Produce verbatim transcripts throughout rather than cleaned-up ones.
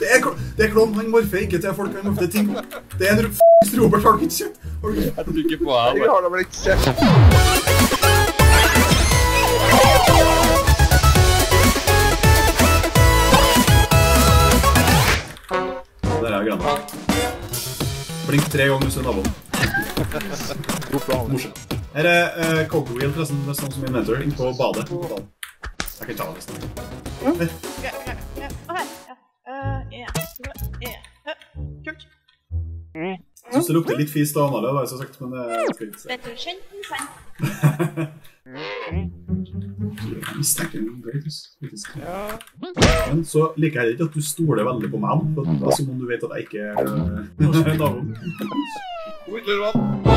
Det er, det er klovn, han morfer ikke til folk, han morfer til ting. Det er en f***st Robert, har du ikke sett? Jeg tror ikke på han. Jeg har da vel ikke sett. Der er grønne. Blink tre ganger hvis du er naboen. Morsomt. Her er uh, Coco Wheel, forresten, det er sånn som inventor, inn på badet. Jeg kan ikke ta det nesten. Her. Kult. Jeg synes det lukter litt fis da, Amalie, det har jeg så sagt, men det skal ikke se. Vet du, kjent den sann. Jeg mistenker en gøytus, faktisk. Men så liker jeg ikke at du stoler veldig på meg, for det er som om du vet at jeg ikke er naboen. Oi, lille vann.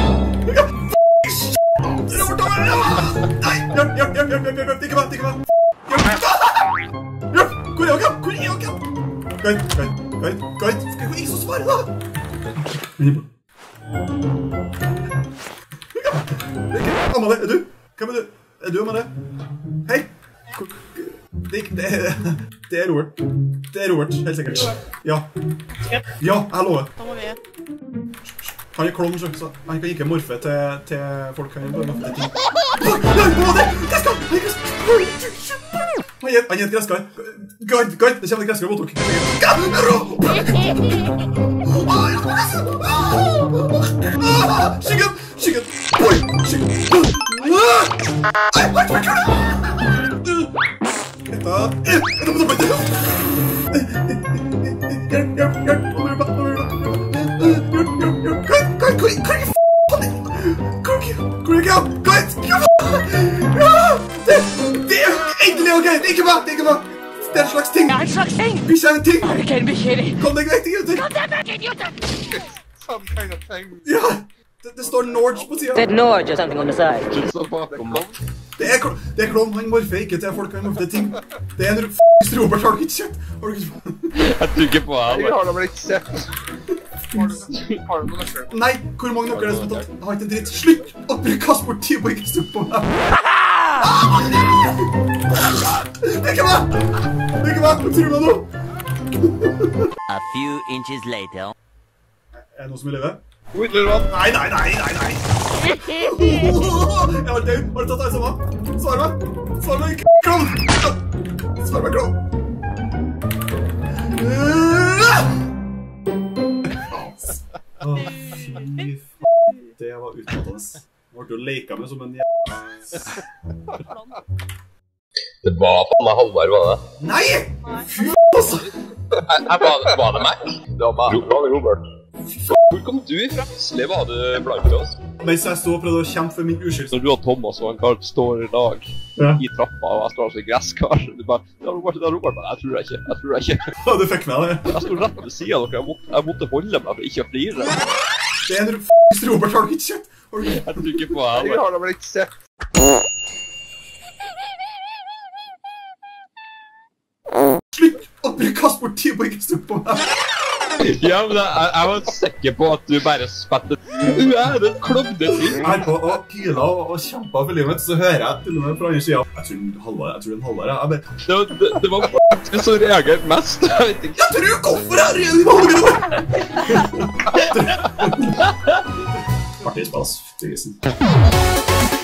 Nei, hjelp, hjelp, hjelp, hjelp, hjelp, hjelp, ikke meg, ikke meg. Hjelp, hvor er Jakob? Hvor er Jakob? Gøyt, gøyt, gøyt, gøyt, skal jeg få ikke så svare da? Amalie, er du? Hvem er du? Er du Amalie? Hei! Det er, det er Robert. Det er Robert, helt sikkert. Ja. Ja, jeg lover. Da må vi... Han er klovn, så han kan ikke morfe til, til folk. Han er bare morfe til ting. Han er et gresskar. Gard, gard, det kommer et gresskar mot dere. Skyggen, skyggen. Oi, skyggen. Nei, hva er det? Etta, etta på toppen. Hjelp, hjelp, hjelp. Hvor er det? Hvor er det? Hvor er det? Hvor er det? Det er endelig ok, det er ikke meg, det er ikke meg. Det er en slags ting. Det er en slags ting. Bikkje er en ting. Er det ikke en bikkje? Kom deg vekk, idioter. Kom deg vekk, idioter. Some kind of thing. Ja, det, det står Norge på siden. Said Norge or something on the side. Så bakom meg. Det er, det er klovn, han morfer ikke til folk, han morfer til ting. Det er en f***st Robert, har du ikke sett? Har du ikke sett? Jeg tror ikke på han. Jeg har da vel ikke sett. Har du det? Har du det selv? Nei, hvor mange nok er det som har tatt? Jeg har ikke en dritt. Slutt! Å bruke kast bort tid på ikke stå på meg. Det er ikke meg! Det er ikke meg, jeg tror meg nå. A few inches later. Er det noen som vil leve? Oi, lille vann. Nei, nei, nei, nei, nei. Jeg var død. Har du tatt deg sammen? Svar meg. Svar meg, klovn. Svar meg, klovn. Åh, fy f***. Det var utmattende. Jeg ble jo leka med som en jævla... Det var faen meg Halvard, var det? Nei! Fy f***, altså! Var det meg? Det var meg. Det var Robert. Hvor kom du fra? Plutselig var du blank til oss. Mens jeg stod og prøvde å kjempe for min uskyld. Når du og Thomas og en kar står i lag Ja. i trappa, og jeg står altså i gresskar, du bare, ja, Robert, det er Robert, men jeg tror det ikke, jeg tror det ikke. Ja, du fikk med det. Jeg stod rett ved siden av dere, jeg måtte, jeg måtte holde meg for ikke å flire. Det er en f***st Robert, har du ikke sett? Har du ikke? Jeg tror ikke på han. Jeg har da vel ikke sett. Slutt! Å bruke kast bort tid på ikke stå på meg. Ja, men jeg, jeg var sikker på at du bare spettet. Du er en klovneting. Jeg er på og pila og, og kjempet for livet mitt, så hører jeg til og med fra andre siden. Jeg tror den Halvard, jeg tror den Halvard, jeg bare... Det, det, det var faktisk som reagerte mest. Jeg vet ikke. Jeg tror hvorfor jeg er i valget nå! Artig spass, Tigesen.